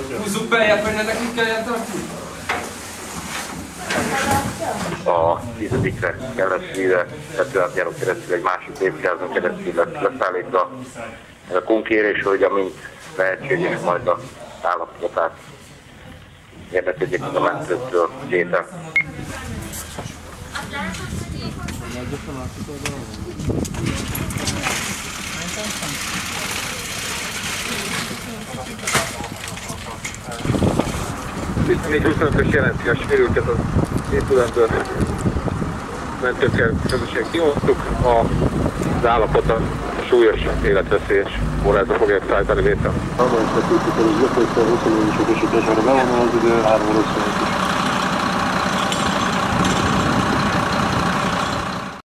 Húzzuk beljebb, hogy ne nekünk kelljen tartani. A 10-re keresztülre, tetőátjáró keresztül egy másik lépcsőházon keresztül lesz leszállítva. Ez a kunkérés, hogy amint lehetséges majd a állapotát érdekezik a mentőtől tétel. Még 25-ös jelenti a sérültet az épületből mentőkkel közösen kihoztuk. Az állapota súlyos, életveszélyes kórházba fogják szállítani létre. Arra is tekintjük, hogy az 24-es esetben bevonul az idő, 3 valószínűleg